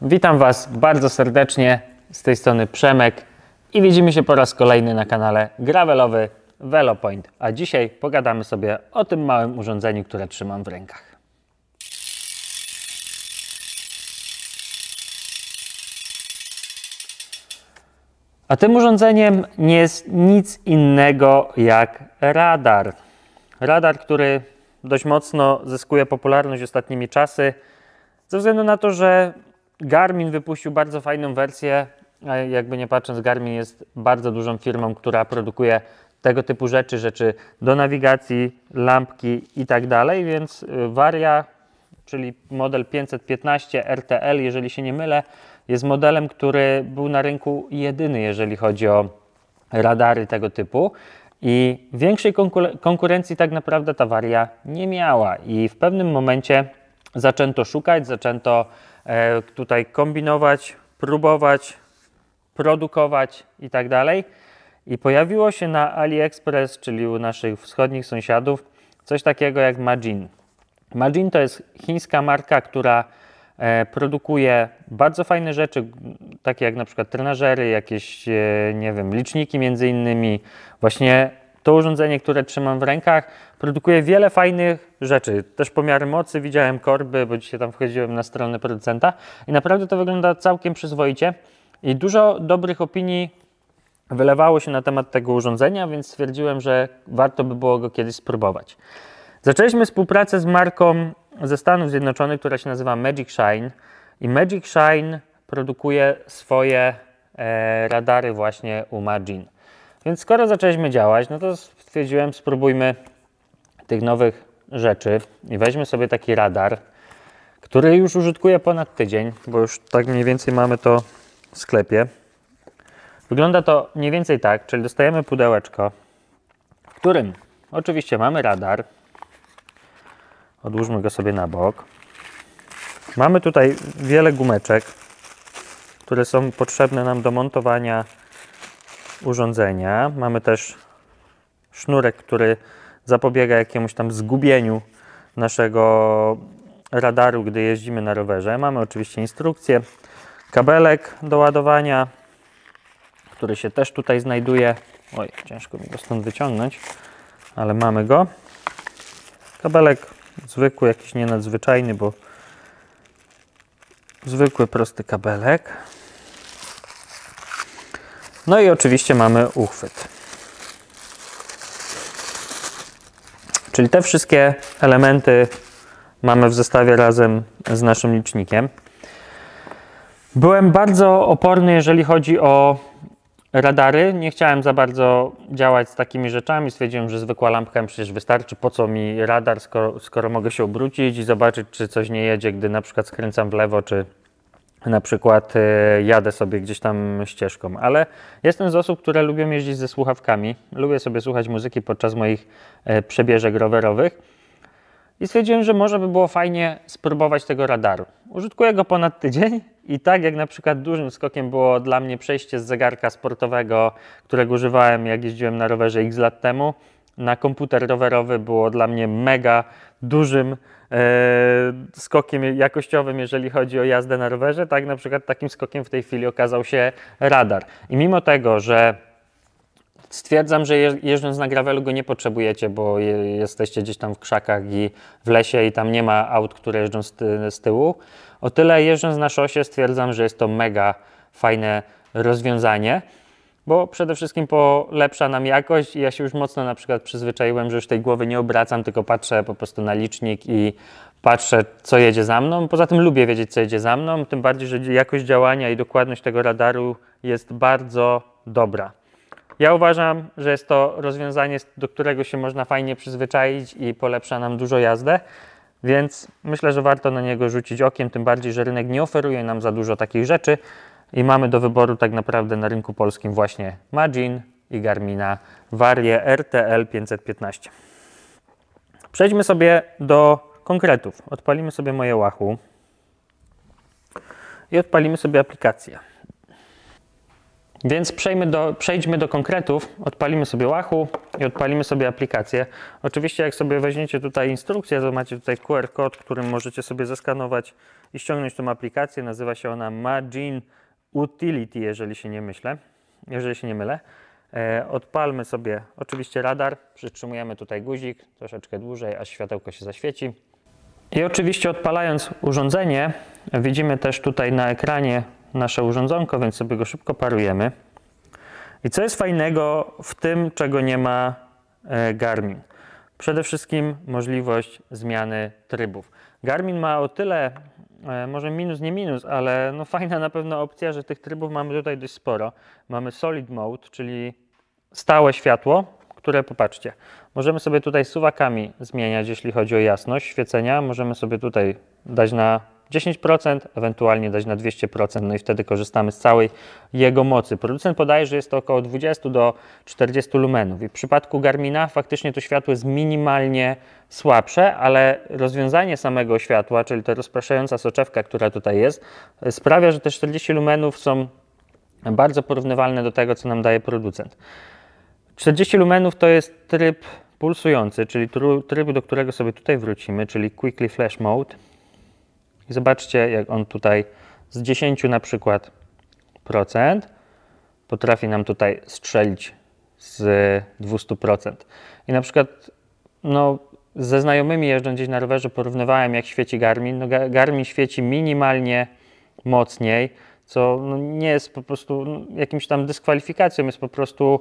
Witam Was bardzo serdecznie, z tej strony Przemek i widzimy się po raz kolejny na kanale gravelowy VeloPoint. A dzisiaj pogadamy sobie o tym małym urządzeniu, które trzymam w rękach. A tym urządzeniem nie jest nic innego jak radar. Radar, który dość mocno zyskuje popularność ostatnimi czasy, ze względu na to, że Garmin wypuścił bardzo fajną wersję. Jakby nie patrząc, Garmin jest bardzo dużą firmą, która produkuje tego typu rzeczy do nawigacji, lampki i tak dalej, więc Varia, czyli model 515 RTL, jeżeli się nie mylę, jest modelem, który był na rynku jedyny, jeżeli chodzi o radary tego typu. I większej konkurencji tak naprawdę ta Varia nie miała i w pewnym momencie zaczęto szukać, zaczęto tutaj kombinować, próbować, produkować i tak dalej. I pojawiło się na AliExpress, czyli u naszych wschodnich sąsiadów, coś takiego jak Majin. Majin to jest chińska marka, która produkuje bardzo fajne rzeczy, takie jak na przykład trenażery, jakieś, nie wiem, liczniki między innymi. Właśnie to urządzenie, które trzymam w rękach, produkuje wiele fajnych rzeczy. Też pomiary mocy, widziałem korby, bo dzisiaj tam wchodziłem na stronę producenta i naprawdę to wygląda całkiem przyzwoicie. I dużo dobrych opinii wylewało się na temat tego urządzenia, więc stwierdziłem, że warto by było go kiedyś spróbować. Zaczęliśmy współpracę z marką ze Stanów Zjednoczonych, która się nazywa Magic Shine i Magic Shine produkuje swoje radary właśnie u Majin. Więc skoro zaczęliśmy działać, no to stwierdziłem, spróbujmy tych nowych rzeczy i weźmy sobie taki radar, który już użytkuję ponad tydzień, bo już tak mniej więcej mamy to w sklepie. Wygląda to mniej więcej tak, czyli dostajemy pudełeczko, w którym oczywiście mamy radar. Odłóżmy go sobie na bok. Mamy tutaj wiele gumeczek, które są potrzebne nam do montowania urządzenia. Mamy też sznurek, który zapobiega jakiemuś tam zgubieniu naszego radaru, gdy jeździmy na rowerze. Mamy oczywiście instrukcję, kabelek do ładowania, który się też tutaj znajduje. Oj, ciężko mi go stąd wyciągnąć, ale mamy go. Kabelek zwykły, jakiś nie nadzwyczajny, bo zwykły, prosty kabelek. No i oczywiście mamy uchwyt. Czyli te wszystkie elementy mamy w zestawie razem z naszym licznikiem. Byłem bardzo oporny, jeżeli chodzi o radary. Nie chciałem za bardzo działać z takimi rzeczami. Stwierdziłem, że zwykła lampka mi przecież wystarczy. Po co mi radar, skoro mogę się obrócić i zobaczyć, czy coś nie jedzie, gdy na przykład skręcam w lewo, czy na przykład jadę sobie gdzieś tam ścieżką. Ale jestem z osób, które lubią jeździć ze słuchawkami. Lubię sobie słuchać muzyki podczas moich przebieżek rowerowych. I stwierdziłem, że może by było fajnie spróbować tego radaru. Użytkuję go ponad tydzień i tak jak na przykład dużym skokiem było dla mnie przejście z zegarka sportowego, którego używałem jak jeździłem na rowerze x lat temu, na komputer rowerowy było dla mnie mega dużym skokiem jakościowym, jeżeli chodzi o jazdę na rowerze, tak na przykład takim skokiem w tej chwili okazał się radar. I mimo tego, że stwierdzam, że jeżdżąc na gravelu go nie potrzebujecie, bo jesteście gdzieś tam w krzakach i w lesie i tam nie ma aut, które jeżdżą z tyłu. O tyle jeżdżąc na szosie stwierdzam, że jest to mega fajne rozwiązanie, bo przede wszystkim polepsza nam jakość i ja się już mocno na przykład przyzwyczaiłem, że już tej głowy nie obracam, tylko patrzę po prostu na licznik i patrzę, co jedzie za mną. Poza tym lubię wiedzieć, co jedzie za mną, tym bardziej, że jakość działania i dokładność tego radaru jest bardzo dobra. Ja uważam, że jest to rozwiązanie, do którego się można fajnie przyzwyczaić i polepsza nam dużo jazdę, więc myślę, że warto na niego rzucić okiem, tym bardziej, że rynek nie oferuje nam za dużo takich rzeczy i mamy do wyboru tak naprawdę na rynku polskim właśnie Majin i Garmina Varię RTL 515. Przejdźmy sobie do konkretów. Odpalimy sobie moje Wahoo i odpalimy sobie aplikację. Więc przejdźmy do konkretów, odpalimy sobie Wahoo i odpalimy sobie aplikację. Oczywiście jak sobie weźmiecie tutaj instrukcję, to macie tutaj QR kod, którym możecie sobie zeskanować i ściągnąć tą aplikację. Nazywa się ona Magin Utility, jeżeli się nie mylę. Odpalmy sobie oczywiście radar, przytrzymujemy tutaj guzik troszeczkę dłużej, aż światełko się zaświeci. I oczywiście odpalając urządzenie, widzimy też tutaj na ekranie nasze urządzonko, więc sobie go szybko parujemy. I co jest fajnego w tym, czego nie ma Garmin? Przede wszystkim możliwość zmiany trybów. Garmin ma o tyle, może minus, nie minus, ale no fajna na pewno opcja, że tych trybów mamy tutaj dość sporo. Mamy Solid Mode, czyli stałe światło, które popatrzcie, możemy sobie tutaj suwakami zmieniać, jeśli chodzi o jasność świecenia. Możemy sobie tutaj dać na 10%, ewentualnie dać na 200%, no i wtedy korzystamy z całej jego mocy. Producent podaje, że jest to około 20 do 40 lumenów i w przypadku Garmina faktycznie to światło jest minimalnie słabsze, ale rozwiązanie samego światła, czyli ta rozpraszająca soczewka, która tutaj jest, sprawia, że te 40 lumenów są bardzo porównywalne do tego, co nam daje producent. 40 lumenów to jest tryb pulsujący, czyli tryb, do którego sobie tutaj wrócimy, czyli Quickly Flash Mode. I zobaczcie, jak on tutaj z 10 na przykład procent potrafi nam tutaj strzelić z 200%. I na przykład no, ze znajomymi jeżdżąc gdzieś na rowerze porównywałem, jak świeci Garmin. No, Garmin świeci minimalnie mocniej, co no, nie jest po prostu jakimś tam dyskwalifikacją, jest po prostu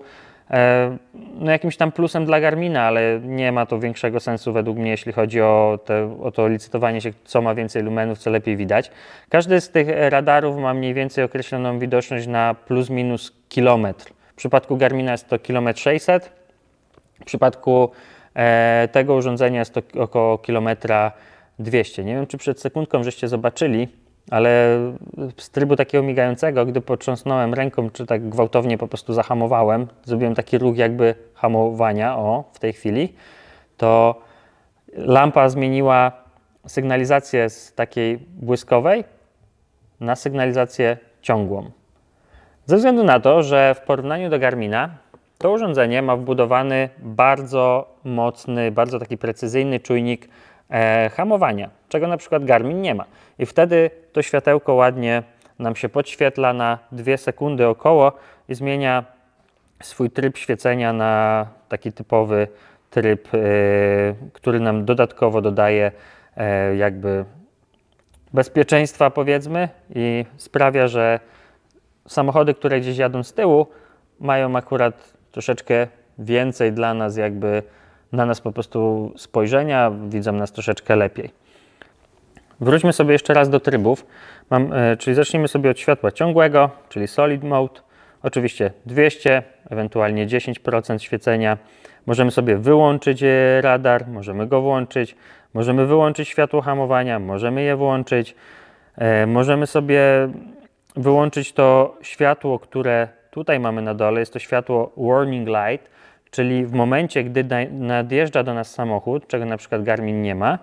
no, jakimś tam plusem dla Garmina, ale nie ma to większego sensu według mnie, jeśli chodzi o to licytowanie się, co ma więcej lumenów, co lepiej widać. Każdy z tych radarów ma mniej więcej określoną widoczność na plus minus kilometr. W przypadku Garmina jest to 1,6 km, w przypadku tego urządzenia jest to około 1,2 km. Nie wiem, czy przed sekundką żeście zobaczyli, ale z trybu takiego migającego, gdy potrząsnąłem ręką, czy tak gwałtownie po prostu zahamowałem, zrobiłem taki ruch jakby hamowania, w tej chwili, to lampa zmieniła sygnalizację z takiej błyskowej na sygnalizację ciągłą. Ze względu na to, że w porównaniu do Garmina to urządzenie ma wbudowany bardzo mocny, bardzo taki precyzyjny czujnik hamowania, czego na przykład Garmin nie ma. I wtedy to światełko ładnie nam się podświetla na 2 sekundy około i zmienia swój tryb świecenia na taki typowy tryb, który nam dodatkowo dodaje jakby bezpieczeństwa, powiedzmy, i sprawia, że samochody, które gdzieś jadą z tyłu, mają akurat troszeczkę więcej dla nas jakby na nas po prostu spojrzenia, widzą nas troszeczkę lepiej. Wróćmy sobie jeszcze raz do trybów, czyli zacznijmy sobie od światła ciągłego, czyli Solid Mode, oczywiście 200, ewentualnie 10% świecenia. Możemy sobie wyłączyć radar, możemy go włączyć, możemy wyłączyć światło hamowania, możemy je włączyć, możemy sobie wyłączyć to światło, które tutaj mamy na dole, jest to światło Warning Light, czyli w momencie, gdy nadjeżdża do nas samochód, czego na przykład Garmin nie ma,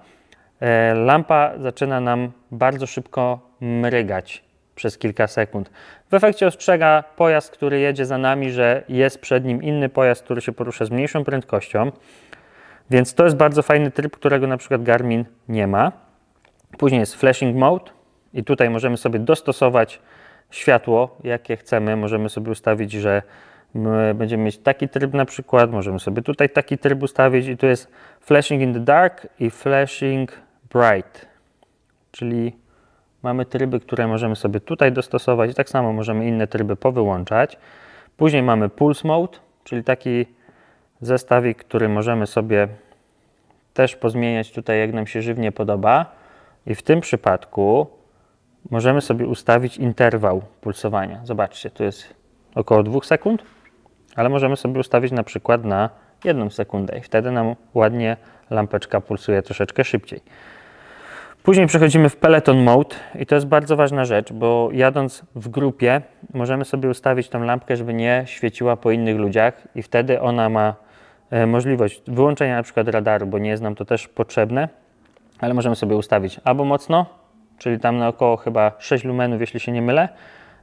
lampa zaczyna nam bardzo szybko mrygać przez kilka sekund. W efekcie ostrzega pojazd, który jedzie za nami, że jest przed nim inny pojazd, który się porusza z mniejszą prędkością, więc to jest bardzo fajny tryb, którego na przykład Garmin nie ma. Później jest Flashing Mode i tutaj możemy sobie dostosować światło, jakie chcemy. Możemy sobie ustawić, że będziemy mieć taki tryb na przykład, możemy sobie tutaj taki tryb ustawić i tu jest Flashing in the Dark i Flashing Bright, czyli mamy tryby, które możemy sobie tutaj dostosować i tak samo możemy inne tryby powyłączać. Później mamy Pulse Mode, czyli taki zestawik, który możemy sobie też pozmieniać tutaj, jak nam się żywnie podoba, i w tym przypadku możemy sobie ustawić interwał pulsowania. Zobaczcie, tu jest około 2 sekund, ale możemy sobie ustawić na przykład na 1 sekundę i wtedy nam ładnie lampeczka pulsuje troszeczkę szybciej. Później przechodzimy w Peloton Mode i to jest bardzo ważna rzecz, bo jadąc w grupie możemy sobie ustawić tą lampkę, żeby nie świeciła po innych ludziach i wtedy ona ma możliwość wyłączenia na przykład radaru, bo nie jest nam to też potrzebne, ale możemy sobie ustawić albo mocno, czyli tam na około chyba 6 lumenów, jeśli się nie mylę,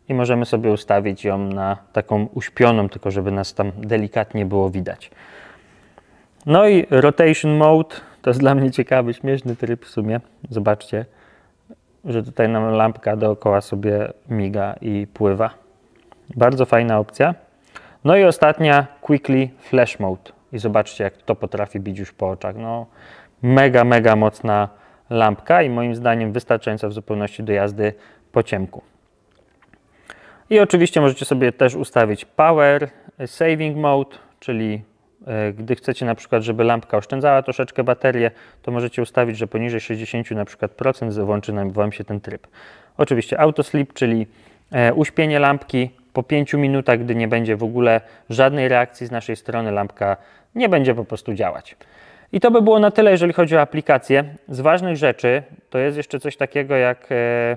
i możemy sobie ustawić ją na taką uśpioną, tylko żeby nas tam delikatnie było widać. No i Rotation Mode, to jest dla mnie ciekawy, śmieszny tryb w sumie. Zobaczcie, że tutaj nam lampka dookoła sobie miga i pływa. Bardzo fajna opcja. No i ostatnia, Quickly Flash Mode. I zobaczcie, jak to potrafi bić już po oczach. No, mega, mega mocna lampka i moim zdaniem wystarczająca w zupełności do jazdy po ciemku. I oczywiście możecie sobie też ustawić Power Saving Mode, czyli gdy chcecie na przykład, żeby lampka oszczędzała troszeczkę baterię, to możecie ustawić, że poniżej 60 na przykład procent włączy Wam się ten tryb. Oczywiście Auto Sleep, czyli uśpienie lampki po 5 minutach, gdy nie będzie w ogóle żadnej reakcji z naszej strony, lampka nie będzie po prostu działać. I to by było na tyle, jeżeli chodzi o aplikację. Z ważnych rzeczy to jest jeszcze coś takiego jak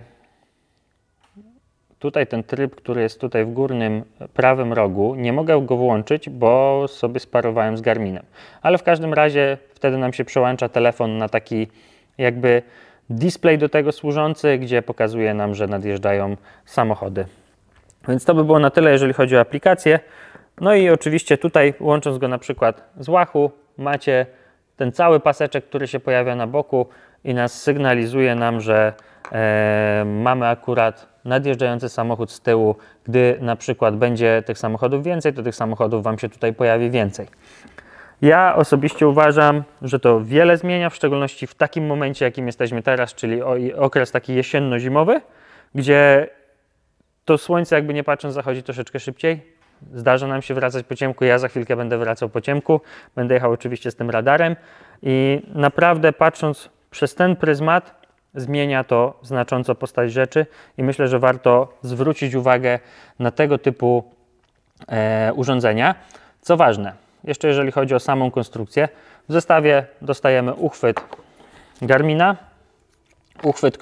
tutaj ten tryb, który jest tutaj w górnym prawym rogu. Nie mogę go włączyć, bo sobie sparowałem z Garminem. Ale w każdym razie wtedy nam się przełącza telefon na taki jakby display do tego służący, gdzie pokazuje nam, że nadjeżdżają samochody. Więc to by było na tyle, jeżeli chodzi o aplikację. No i oczywiście tutaj, łącząc go na przykład z Wahoo, macie ten cały paseczek, który się pojawia na boku i nas sygnalizuje nam, że mamy akurat nadjeżdżający samochód z tyłu. Gdy na przykład będzie tych samochodów więcej, to tych samochodów Wam się tutaj pojawi więcej. Ja osobiście uważam, że to wiele zmienia, w szczególności w takim momencie, jakim jesteśmy teraz, czyli okres taki jesienno-zimowy, gdzie to słońce, jakby nie patrząc, zachodzi troszeczkę szybciej. Zdarza nam się wracać po ciemku, ja za chwilkę będę wracał po ciemku, będę jechał oczywiście z tym radarem i naprawdę patrząc przez ten pryzmat zmienia to znacząco postać rzeczy i myślę, że warto zwrócić uwagę na tego typu urządzenia. Co ważne, jeszcze jeżeli chodzi o samą konstrukcję, w zestawie dostajemy uchwyt Garmina, uchwyt,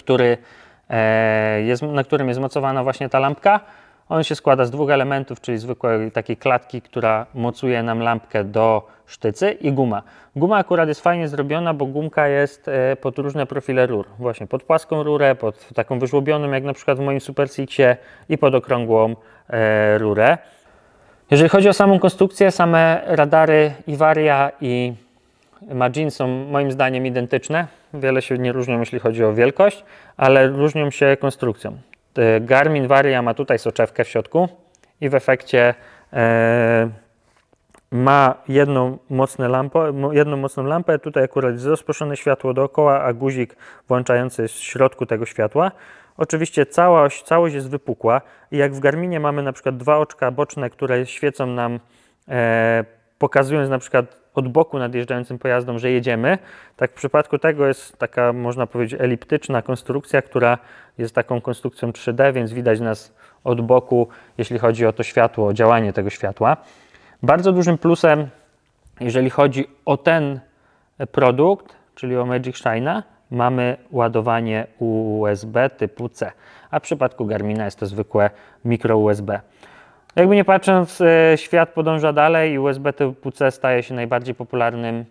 na którym jest mocowana właśnie ta lampka. On się składa z dwóch elementów, czyli zwykłej takiej klatki, która mocuje nam lampkę do sztycy i guma. Guma akurat jest fajnie zrobiona, bo gumka jest pod różne profile rur. Właśnie pod płaską rurę, pod taką wyżłobioną, jak na przykład w moim Super Sixie i pod okrągłą rurę. Jeżeli chodzi o samą konstrukcję, same radary Varia i Magin są moim zdaniem identyczne. Wiele się nie różnią, jeśli chodzi o wielkość, ale różnią się konstrukcją. Garmin Varia ma tutaj soczewkę w środku i w efekcie ma jedną mocną lampę. Tutaj akurat jest rozproszone światło dookoła, a guzik włączający jest w środku tego światła. Oczywiście całość jest wypukła i jak w Garminie mamy na przykład dwa oczka boczne, które świecą nam, pokazując na przykład od boku nadjeżdżającym pojazdom, że jedziemy, tak w przypadku tego jest taka, można powiedzieć, eliptyczna konstrukcja, która jest taką konstrukcją 3D, więc widać nas od boku, jeśli chodzi o to światło, o działanie tego światła. Bardzo dużym plusem, jeżeli chodzi o ten produkt, czyli o Magic Shine'a, mamy ładowanie USB typu C, a w przypadku Garmina jest to zwykłe mikro USB. Jakby nie patrząc, świat podąża dalej i USB typu C staje się najbardziej popularnym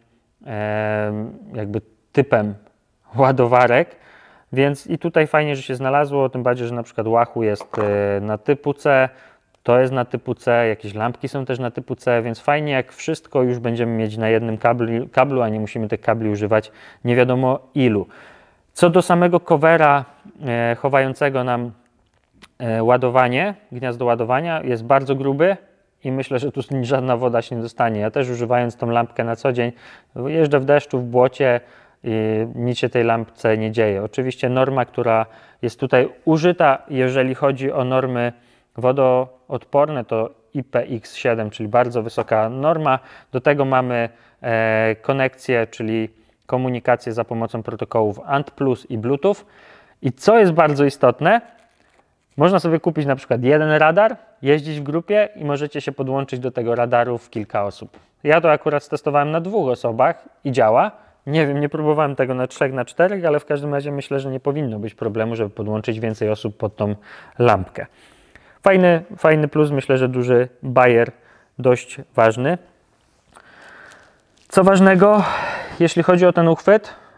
jakby typem ładowarek, więc i tutaj fajnie, że się znalazło, tym bardziej, że na przykład Wahoo jest na typu C, to jest na typu C, jakieś lampki są też na typu C, więc fajnie jak wszystko już będziemy mieć na jednym kablu, a nie musimy tych kabli używać nie wiadomo ilu. Co do samego covera chowającego nam ładowanie, gniazdo ładowania jest bardzo gruby i myślę, że tu żadna woda się nie dostanie. Ja też używając tą lampkę na co dzień, jeżdżę w deszczu, w błocie i nic się tej lampce nie dzieje. Oczywiście norma, która jest tutaj użyta, jeżeli chodzi o normy wodoodporne, to IPX7, czyli bardzo wysoka norma. Do tego mamy konekcję, czyli komunikację za pomocą protokołów ANT+ i Bluetooth. I co jest bardzo istotne, można sobie kupić na przykład jeden radar, jeździć w grupie i możecie się podłączyć do tego radaru w kilka osób. Ja to akurat testowałem na 2 osobach i działa. Nie wiem, nie próbowałem tego na 3, na 4, ale w każdym razie myślę, że nie powinno być problemu, żeby podłączyć więcej osób pod tą lampkę. Fajny plus, myślę, że duży bajer, dość ważny. Co ważnego, jeśli chodzi o ten uchwyt,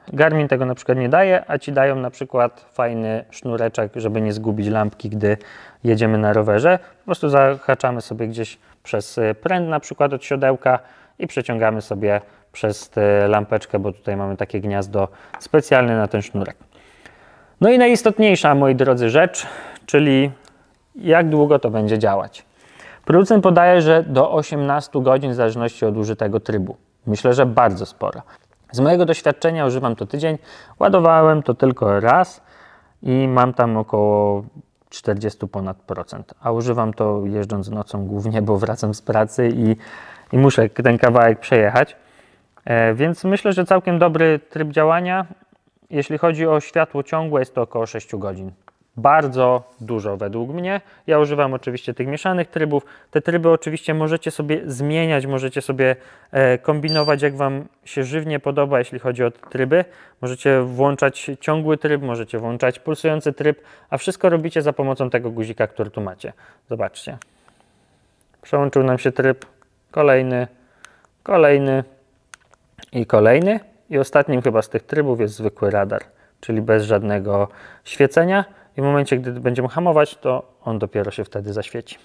Garmin tego na przykład nie daje, a Ci dają na przykład fajny sznureczek, żeby nie zgubić lampki, gdy jedziemy na rowerze. Po prostu zahaczamy sobie gdzieś przez pręt na przykład od siodełka i przeciągamy sobie przez lampeczkę, bo tutaj mamy takie gniazdo specjalne na ten sznurek. No i najistotniejsza, moi drodzy, rzecz, czyli jak długo to będzie działać. Producent podaje, że do 18 godzin w zależności od użytego trybu. Myślę, że bardzo sporo. Z mojego doświadczenia używam to tydzień, ładowałem to tylko raz i mam tam około 40 ponad procent, a używam to jeżdżąc nocą głównie, bo wracam z pracy i muszę ten kawałek przejechać. Więc myślę, że całkiem dobry tryb działania. Jeśli chodzi o światło ciągłe, jest to około 6 godzin. Bardzo dużo według mnie. Ja używam oczywiście tych mieszanych trybów. Te tryby oczywiście możecie sobie zmieniać, możecie sobie kombinować, jak Wam się żywnie podoba, jeśli chodzi o te tryby. Możecie włączać ciągły tryb, możecie włączać pulsujący tryb, a wszystko robicie za pomocą tego guzika, który tu macie. Zobaczcie. Przełączył nam się tryb, kolejny, kolejny i kolejny. I ostatnim chyba z tych trybów jest zwykły radar, czyli bez żadnego świecenia. I w momencie, gdy będziemy hamować, to on dopiero się wtedy zaświeci.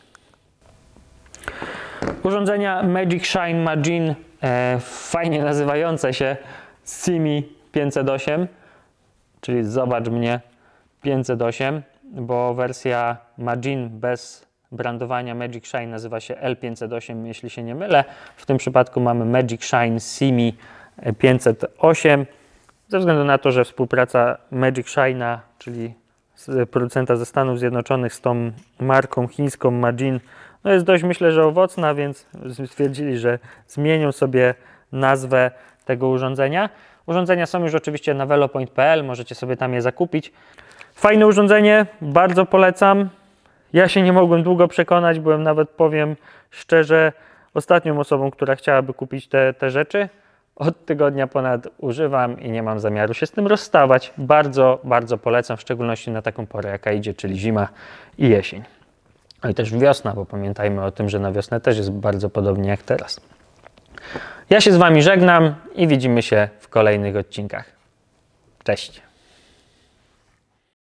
Urządzenia Magic Shine Magin, fajnie nazywające się Simi 508, czyli zobacz mnie 508, bo wersja Magin bez brandowania Magic Shine nazywa się L508, jeśli się nie mylę. W tym przypadku mamy Magic Shine Simi 508. Ze względu na to, że współpraca Magic Shine'a, czyli producenta ze Stanów Zjednoczonych z tą marką chińską Magin, no jest dość, myślę, że owocna, więc stwierdzili, że zmienią sobie nazwę tego urządzenia. Urządzenia są już oczywiście na velopoint.pl, możecie sobie tam je zakupić. Fajne urządzenie, bardzo polecam. Ja się nie mogłem długo przekonać, byłem nawet, powiem szczerze, ostatnią osobą, która chciałaby kupić te rzeczy. Od tygodnia ponad używam i nie mam zamiaru się z tym rozstawać. Bardzo, bardzo polecam, w szczególności na taką porę, jaka idzie, czyli zima i jesień. No i też wiosna, bo pamiętajmy o tym, że na wiosnę też jest bardzo podobnie jak teraz. Ja się z Wami żegnam i widzimy się w kolejnych odcinkach. Cześć!